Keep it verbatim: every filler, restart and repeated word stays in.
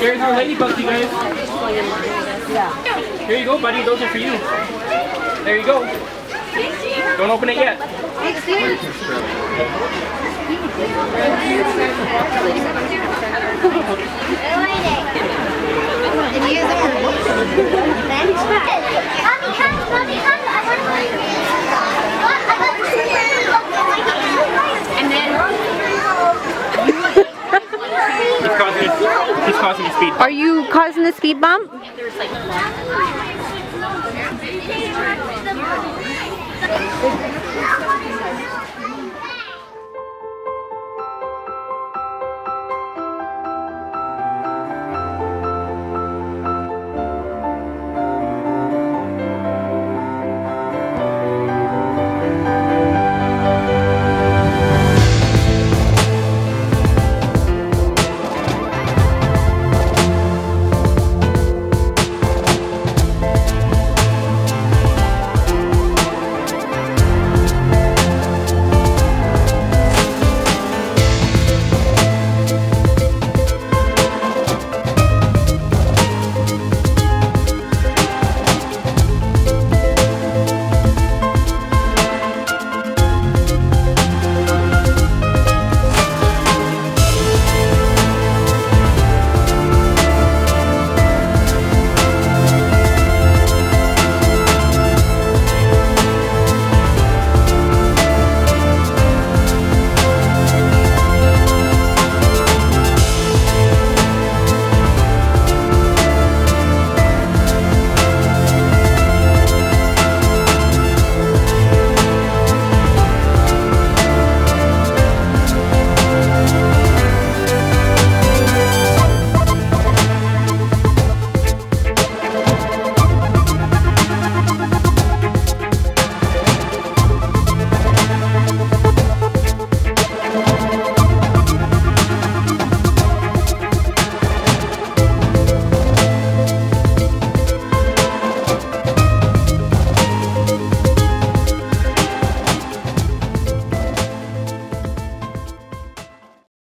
Here's our ladybugs, you guys. Here you go, buddy. Those are for you. There you go. Don't open it yet. And then He's causing, he's causing a speed bump. Are you causing the speed bump? there's like